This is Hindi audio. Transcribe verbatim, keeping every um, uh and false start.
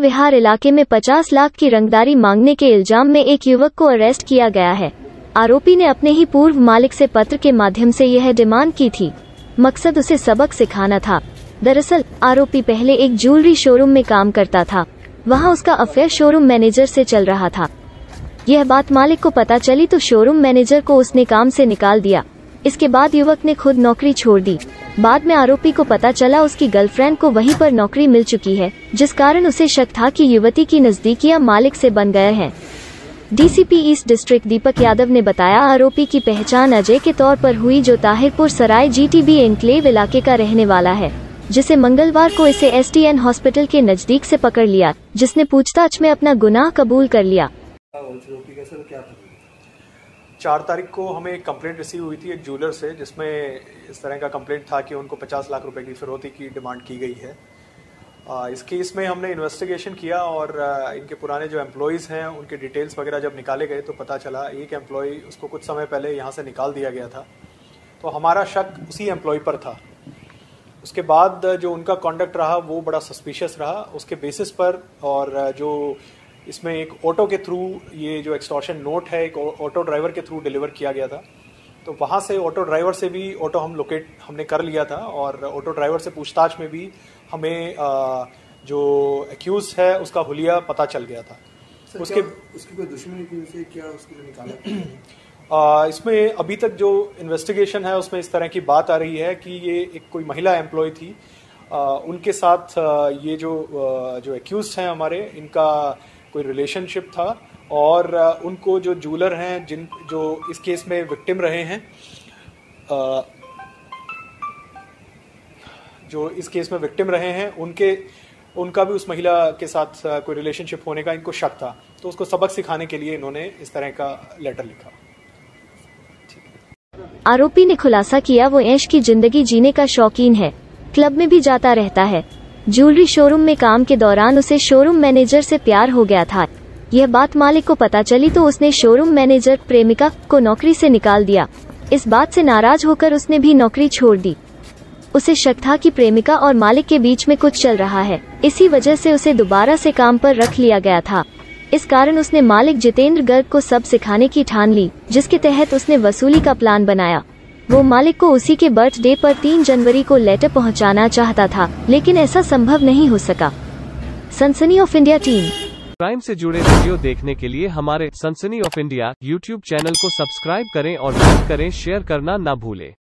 विहार इलाके में पचास लाख की रंगदारी मांगने के इल्जाम में एक युवक को अरेस्ट किया गया है। आरोपी ने अपने ही पूर्व मालिक से पत्र के माध्यम से यह डिमांड की थी। मकसद उसे सबक सिखाना था। दरअसल आरोपी पहले एक ज्वेलरी शोरूम में काम करता था। वहां उसका अफेयर शोरूम मैनेजर से चल रहा था। यह बात मालिक को पता चली तो शोरूम मैनेजर को उसने काम से निकाल दिया। इसके बाद युवक ने खुद नौकरी छोड़ दी। बाद में आरोपी को पता चला उसकी गर्लफ्रेंड को वहीं पर नौकरी मिल चुकी है, जिस कारण उसे शक था कि युवती की नजदीकियां मालिक से बन गए हैं। DCP east district Deepak Yadav ने बताया, आरोपी की पहचान अजय के तौर पर हुई, जो ताहिरपुर सराय जीटीबी एन्क्लेव इलाके का रहने वाला है, जिसे मंगलवार को इसे एसटीएन हॉस्पिटल के नजदीक से पकड़ लिया, जिसने पूछताछ में अपना गुनाह कबूल कर लिया। चार तारीख को हमें एक कंप्लेंट रिसीव हुई थी एक ज्वेलर से, जिसमें इस तरह का कंप्लेंट था कि उनको पचास लाख रुपए की फिरौती की डिमांड की गई है। आ, इस केस में हमने इन्वेस्टिगेशन किया और आ, इनके पुराने जो एम्प्लॉयज़ हैं उनके डिटेल्स वगैरह जब निकाले गए तो पता चला एक एम्प्लॉय उसको कुछ समय पहले यहाँ से निकाल दिया गया था। तो हमारा शक उसी एम्प्लॉय पर था। उसके बाद जो उनका कॉन्डक्ट रहा वो बड़ा सस्पिशियस रहा। उसके बेसिस पर और जो इसमें एक ऑटो के थ्रू ये जो एक्सटॉर्शन नोट है एक ऑटो ड्राइवर के थ्रू डिलीवर किया गया था। तो वहाँ से ऑटो ड्राइवर से भी ऑटो हम लोकेट हमने कर लिया था और ऑटो ड्राइवर से पूछताछ में भी हमें जो एक्यूज है उसका हुलिया पता चल गया था। सर, उसके उसकी कोई दुश्मनी थी उसे क्या उसको निकाला? इसमें अभी तक जो इन्वेस्टिगेशन है उसमें इस तरह की बात आ रही है कि ये एक कोई महिला एम्प्लॉय थी। आ, उनके साथ आ, ये जो आ, जो एक्यूज हैं हमारे, इनका कोई रिलेशनशिप था और उनको जो ज्वेलर हैं जिन जो इस केस में विक्टिम रहे हैं आ, जो इस केस में विक्टिम रहे हैं उनके उनका भी उस महिला के साथ कोई रिलेशनशिप होने का इनको शक था। तो उसको सबक सिखाने के लिए इन्होंने इस तरह का लेटर लिखा। आरोपी ने खुलासा किया वो ऐश की जिंदगी जीने का शौकीन है, क्लब में भी जाता रहता है। ज्वेलरी शोरूम में काम के दौरान उसे शोरूम मैनेजर से प्यार हो गया था। यह बात मालिक को पता चली तो उसने शोरूम मैनेजर प्रेमिका को नौकरी से निकाल दिया। इस बात से नाराज होकर उसने भी नौकरी छोड़ दी। उसे शक था कि प्रेमिका और मालिक के बीच में कुछ चल रहा है, इसी वजह से उसे दोबारा से काम पर रख लिया गया था। इस कारण उसने मालिक जितेंद्र गर्ग को सब सिखाने की ठान ली, जिसके तहत उसने वसूली का प्लान बनाया। वो मालिक को उसी के बर्थडे पर तीन जनवरी को लेटर पहुंचाना चाहता था, लेकिन ऐसा संभव नहीं हो सका। सनसनी ऑफ इंडिया टीम। क्राइम से जुड़े वीडियो देखने के लिए हमारे Sansani of India YouTube channel को सब्सक्राइब करें और लाइक करें, शेयर करना ना भूलें।